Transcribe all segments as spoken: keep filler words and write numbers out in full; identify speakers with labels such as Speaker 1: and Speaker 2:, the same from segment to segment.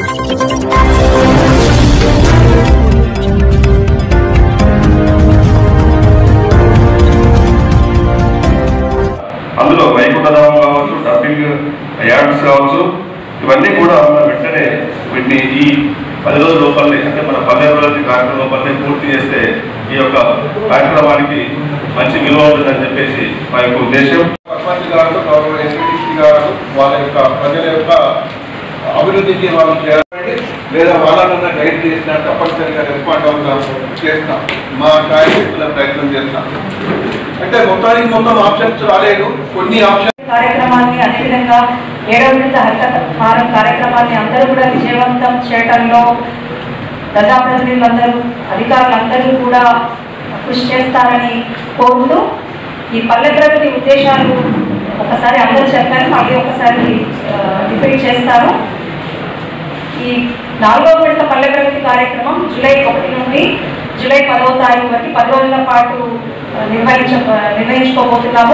Speaker 1: అందులో వైకుంఠధామం కావచ్చు, dubbing ads కావచ్చు, ఇవన్నీ కూడా మన వెంటనే వీటిని ఈ పది రోజుల లోపలనే అంటే మన పల్లె అభివృద్ధి కార్యక్రమం లోపలనే పూర్తి చేస్తే ఈ యొక్క కార్యక్రమానికి మంచి విలువ ఉంటుందని చెప్పేసి మా యొక్క ఉద్దేశం.
Speaker 2: సర్పంచ్ గారు, గౌరవ ఎంపీటీసీ గారు వాళ్ళ యొక్క ప్రజల యొక్క అభివృద్ధికి వాళ్ళు చేయాలి లేదా వాళ్ళన్న గైడ్ చేసినా తప్పనిసరిగా రెస్పాండ్ అవుతాం చేస్తాం. మా కార్యక్రమాల ప్రయత్నం చేస్తాం. అంటే మొత్తానికి మొత్తం ఆప్షన్స్ రాలేదు, కొన్ని ఆప్షన్స్
Speaker 3: కార్యక్రమాన్ని అదేవిధంగా ఏడవ విడత హరితహారం కార్యక్రమాన్ని అందరూ కూడా విజయవంతం చేయడంలో ప్రజాప్రతినిధులందరూ అధికారులందరూ కూడా కృషి చేస్తారని కోరుతూ ఈ పల్లె ప్రగతి ఉద్దేశాలు ఒకసారి అందరూ చెప్పారు, మళ్ళీ ఒకసారి రిపీట్ చేస్తాను. ఈ నాలుగవ విడత పల్లె ప్రగతి కార్యక్రమం జూలై ఒకటి నుండి జూలై పదవ తారీఖు వరకు పది రోజుల పాటు నిర్వహించ నిర్వహించుకోబోతున్నాము.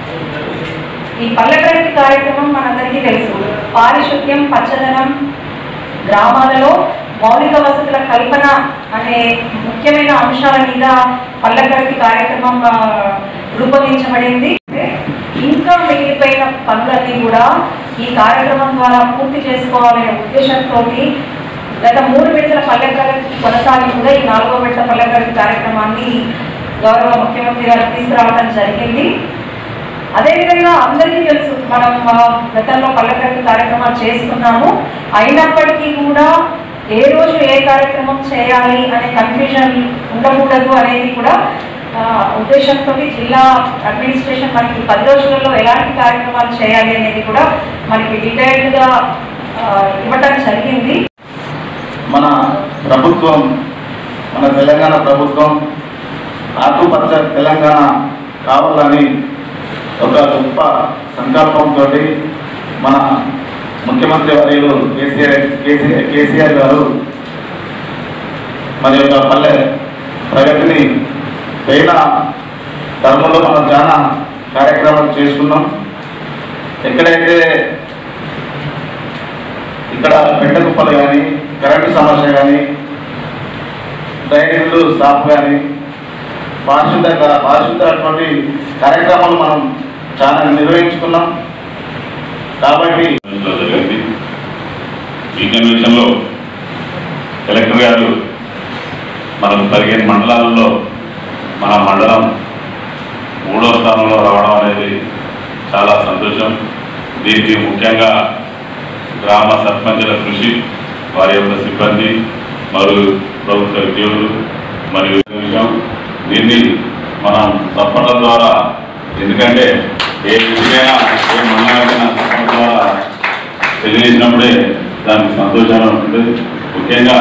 Speaker 3: ఈ పల్లె ప్రగతి కార్యక్రమం మనందరికీ తెలుసు. పారిశుద్ధ్యం, పచ్చదనం, గ్రామాలలో మౌలిక వసతుల కల్పన అనే ముఖ్యమైన అంశాల మీద పల్లె ప్రగతి కార్యక్రమం రూపొందించబడింది. ఇంకా మిగిలిపోయిన పనులన్నీ కూడా ఈ కార్యక్రమం ద్వారా పూర్తి చేసుకోవాలనే ఉద్దేశంతో గత మూడు విడతల పల్లె ప్రగతి కొనసాగింపుగా ఈ నాలుగో విడత పల్లె ప్రగతి కార్యక్రమాన్ని గౌరవ ముఖ్యమంత్రి గారు తీసుకురావడం జరిగింది. అదేవిధంగా అందరికీ తెలుసు, మనం గతంలో పల్లె ప్రగతి కార్యక్రమాలు చేసుకున్నాము. అయినప్పటికీ కూడా ఏ రోజు ఏ కార్యక్రమం చేయాలి అనే కన్ఫ్యూజన్ ఉండకూడదు అనేది కూడా ఉద్దేశంతో జిల్లా అడ్మినిస్ట్రేషన్ మనకి పది రోజులలో ఎలాంటి కార్యక్రమాలు చేయాలి అనేది కూడా మనకి డీటెయిల్డ్గా ఇవ్వటం జరిగింది.
Speaker 4: మన ప్రభుత్వం, మన తెలంగాణ ప్రభుత్వం ఆకుపచ్చ తెలంగాణ కావాలని ఒక గొప్ప సంకల్పంతో మన ముఖ్యమంత్రి వర్యులు కేసీఆర్ కేసీఆర్ కేసీఆర్ గారు మరి యొక్క పల్లె ప్రగతిని పోయిన ధర్మంలో మనం చాలా కార్యక్రమాలు చేసుకున్నాం. ఎక్కడైతే ఇక్కడ పెంట కుప్పలు కానీ, కరెంటు సమస్య కానీ, డ్రైనేజీలు సాఫ్ కానీ, పారిశుద్ధ పారిశుద్ధటువంటి కార్యక్రమాలు మనం చాలా నిర్వహించుకున్నాం. కాబట్టి
Speaker 5: ఈ కన్వెన్షన్లో కలెక్టర్ గారు మనకు పదిహేను మండలాలలో మన మండలం మూడో స్థానంలో రావడం అనేది చాలా సంతోషం. దీనికి ముఖ్యంగా గ్రామ సర్పంచుల కృషి, వారి యొక్క సిబ్బంది మరియు ప్రభుత్వ ఉద్యోగులు మరియు విషయం దీన్ని మనం తప్పడం ద్వారా, ఎందుకంటే ఏ విషయమైనా ఏ మండలమైనా తప్పడం ద్వారా తెలియజేసినప్పుడే దానికి సంతోషంగా ఉంటుంది. ముఖ్యంగా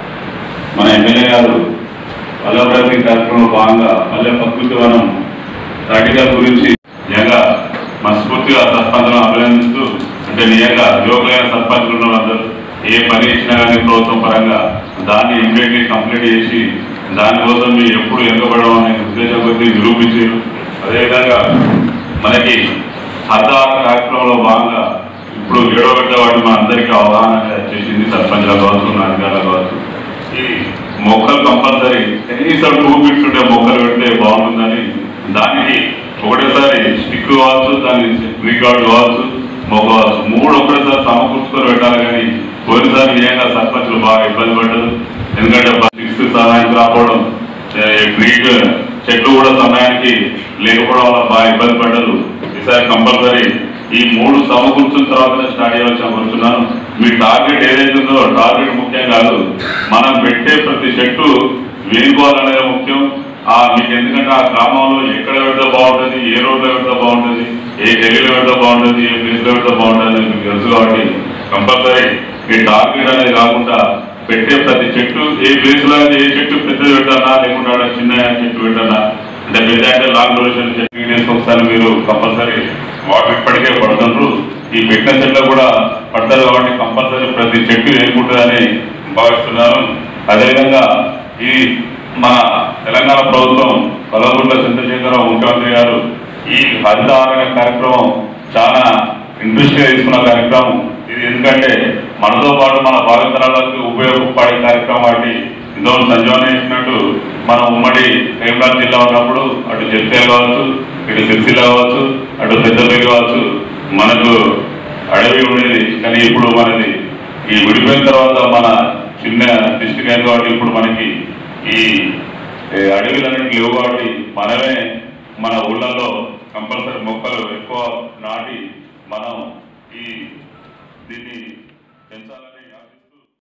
Speaker 5: మన ఎమ్మెల్యే గారు పల్లె ప్రగతి కార్యక్రమంలో భాగంగా పల్లె ప్రకృతి వనం ప్రాక్టికల్ గురించి నిజంగా మనస్ఫూర్తిగా సర్పంచులను అభినందిస్తూ, అంటే నిజంగా యువకులైన సర్పంచులు ఉన్న వాళ్ళందరూ ఏ పని ఇచ్చినా కానీ ప్రభుత్వం పరంగా దాన్ని ఇమ్మీడియట్లీ కంప్లీట్ చేసి దానికోసం మీరు ఎప్పుడు వెనుకబడడం అనే ఉద్దేశం కొద్దీ నిరూపించారు. అదేవిధంగా మనకి హరితహార కార్యక్రమంలో భాగంగా ఇప్పుడు ఏడో గంట వాటి మన అందరికీ అవగాహన చేసింది. సర్పంచ్లు కావచ్చు, అధికారులు కావచ్చు. ఈ మొక్కలు కంపల్సరీ కనీసం టూ ఫీట్స్ ఉంటే మొక్కలు పెడితే బాగుంటుందని, దానికి ఒకటేసారి స్టిక్ కావచ్చు, దాని రికార్డు కావచ్చు, మొక్క కావచ్చు, మూడు ఒకటేసారి సమకూర్చుకొని పెట్టాలి. కానీ పోయినసారి నిజంగా సర్పంచులు బాగా ఇబ్బంది పడ్డారు. ఎందుకంటే స్టిక్స్ సమయానికి రాకపోవడం, గ్రీన్ చెట్లు కూడా సమయానికి లేకపోవడం వల్ల బాగా ఇబ్బంది పడ్డారు. ఈసారి కంపల్సరీ ఈ మూడు సమకూర్చున్న తర్వాత స్టార్ట్ చేయవలసి అనుకుంటున్నాను. మీ టార్గెట్ ఏదైతుందో టార్గెట్ ముఖ్యం కాదు, మనం పెట్టే ప్రతి చెట్టు వేనుకోవాలనేది ముఖ్యం. ఆ మీకు ఎందుకంటే ఆ గ్రామంలో ఎక్కడ పెడితే బాగుంటుంది, ఏ రోడ్లో పెడితే బాగుంటుంది, ఏ గల్లీలో పెడితే బాగుంటుంది, ఏ ప్లేస్లో పెడితే బాగుంటుంది మీకు తెలుసు. కాబట్టి కంపల్సరీ మీ టార్గెట్ అనేది కాకుండా పెట్టే ప్రతి చెట్టు ఏ ప్లేస్లో ఏ చెట్టు పెద్దది పెట్టాలా లేకుండా చిన్న చెట్టు పెట్టాలా, అంటే పెద్ద అంటే లాంగ్ డ్యూరేషన్ చెట్టు డేస్కి ఒకసారి మీరు కంపల్సరీ వాటర్ ఇప్పటికే పడుతుండ్రు. ఈ పెట్టిన చెట్లు కూడా పడతారు కాబట్టి కంపల్సరీ ప్రతి చెట్టు వేసుకుంటుందని భావిస్తున్నాను. అదేవిధంగా ఈ మన తెలంగాణ ప్రభుత్వం కల్వకుంట్ల చంద్రశేఖరరావు ముఖ్యమంత్రి గారు ఈ హరితహార కార్యక్రమం చాలా ఇంట్రెస్ట్గా తీసుకున్న కార్యక్రమం ఇది. ఎందుకంటే మనతో పాటు మన భావితరాలకు ఉపయోగపడే కార్యక్రమం వాటి ఇందులో సంజీవన చేసినట్టు మన ఉమ్మడి కరీంనగర్ జిల్లా ఉన్నప్పుడు అటు జగిత్యాల కావచ్చు, ఇటు సిరిసిల్ల కావచ్చు, అటు పెద్దపల్లి కావచ్చు, మనకు అడవి ఉండేది. కానీ ఇప్పుడు మనది ఈ విడిపోయిన తర్వాత మన చిన్న డిస్ట్రిక్ట్ అయింది కాబట్టి ఇప్పుడు మనకి ఈ అడవిలన్నింటి లేవు కాబట్టి మనమే మన ఊళ్ళల్లో కంపల్సరీ మొక్కలు ఎక్కువ నాటి మనం ఈ దీన్ని పెంచాలి.